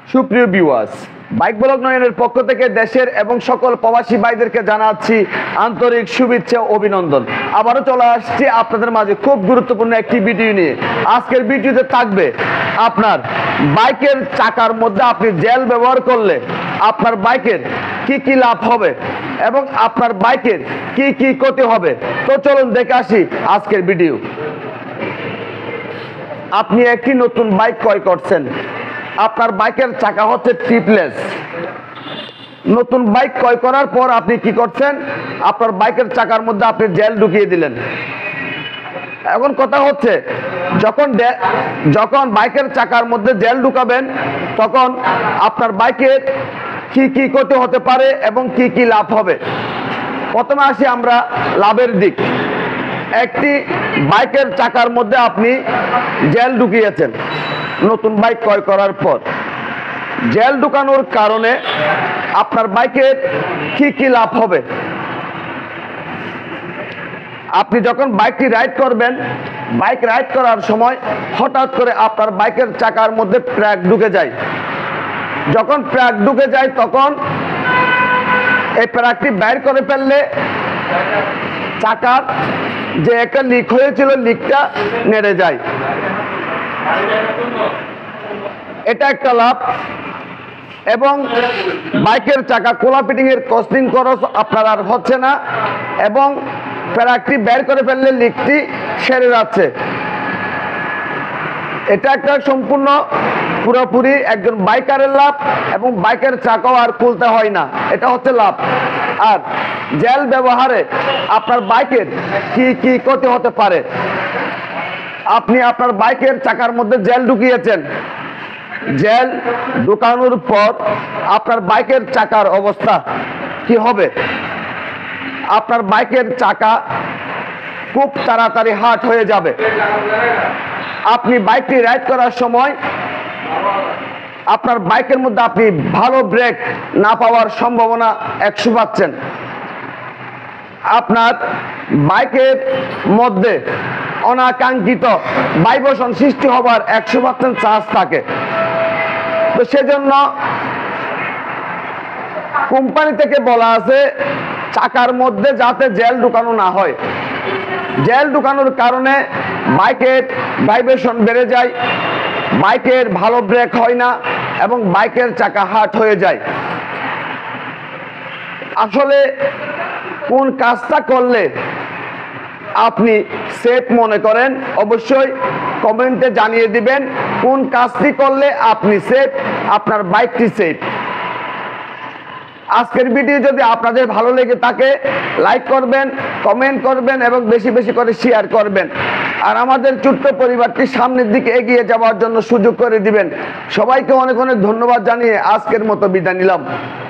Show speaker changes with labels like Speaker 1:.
Speaker 1: সুপ্রিয় viewers, bike blog নয়নের পক্ষ থেকে দেশের এবং সকল প্রবাসী ভাইদেরকে জানাচ্ছি আন্তরিক শুভেচ্ছা ও অভিনন্দন। আবারও চলে আসছি আপনাদের মাঝে খুব গুরুত্বপূর্ণ একটি ভিডিও নিয়ে। আজকের ভিডিওতে থাকবে আপনার বাইকের চাকার মধ্যে আপনি জেল ব্যবহার করলে আপনার বাইকের কি কি লাভ হবে এবং আপনার বাইকের কি কি ক্ষতি হবে। তো চলুন দেখে আসি আজকের ভিডিও। আপনি একটি নতুন বাইক ক্রয় করছেন, আপনার বাইকের চাকা হচ্ছে টিপলেস। নতুন বাইক ক্রয় করার পর আপনি কি করছেন, আপনার বাইকের চাকার মধ্যে আপনি জেল ঢুকিয়ে দিলেন। এখন কথা হচ্ছে যখন বাইকের চাকার মধ্যে জেল ঢুকাবেন তখন আপনার বাইকের কি কি ক্ষতি হতে পারে এবং কি কি লাভ হবে। প্রথমে আসি আমরা লাভের দিক। একটি বাইকের চাকার মধ্যে আপনি জেল ঢুকিয়েছেন নতুন বাইক ক্রয় করার পর। জেল ঢুকানোর কারণে আপনার বাইকের কি কি লাভ হবে। আপনি যখন বাইকটি রাইড করবেন, বাইক রাইড করার সময় হঠাৎ করে আপনার বাইকের চাকার মধ্যে প্যাক ঢুকে যায়। যখন প্যাক ঢুকে যায় তখন এই প্যাকটি বাইর করে ফেললে চাকার যে একটা লিক হয়েছিল, লিকটা নেড়ে যায়। এটা একটা লাভ। এবং বাইকের চাকা খোলা ফিটিং এর কস্টিং খরচ আপনার আর হচ্ছে না এবং প্যাকটি বের করে ফেললে লিকটি সেরে যাচ্ছে। এটা একটা সম্পূর্ণ পুরোপুরি একজন বাইকারের লাভ এবং বাইকের চাকাও আর খুলতে হয় না, এটা হচ্ছে লাভ। আর জেল ব্যবহারে আপনার বাইকের কি কি ক্ষতি হতে পারে। আপনি আপনার বাইকের চাকার মধ্যে জেল ঢুকিয়েছেন, জেল ঢুকানোর পর আপনার বাইকের চাকার অবস্থা কি হবে। আপনার বাইকের চাকা খুব তাড়াতাড়ি হার্ড হয়ে যাবে। আপনি বাইকটি রাইড করার সময় আপনার বাইকের মধ্যে আপনি ভালো ব্রেক না পাওয়ার সম্ভাবনা 100 পাচ্ছেন। আপনার বাইকের মধ্যে অনাকাঙ্ক্ষিত ভাইব্রেশন সৃষ্টি হবার 100% চান্স থাকে। তো সেজন্য কোম্পানি থেকে বলা আছে চাকার মধ্যে যাতে জেল ঢুকানো না হয়। জেল ঢুকানোর কারণে বাইকের ভাইব্রেশন বেড়ে যায়, বাইকের ভালো ব্রেক হয় না এবং বাইকের চাকা হার্ড হয়ে যায়। আসলে কোন কাজটা করলে আপনি সেফ মনে করেন অবশ্যই কমেন্টে জানিয়ে দিবেন। কোন কাজটি করলে আপনি সেফ, আপনার বাইকটি সেফ। আজকের ভিডিও যদি আপনাদের ভালো লেগে থাকে লাইক করবেন, কমেন্ট করবেন এবং বেশি বেশি করে শেয়ার করবেন। আর আমাদের ছোট্ট পরিবারটি সামনের দিকে এগিয়ে যাওয়ার জন্য সুযোগ করে দিবেন। সবাইকে অনেক অনেক ধন্যবাদ জানিয়ে আজকের মতো বিদায় নিলাম।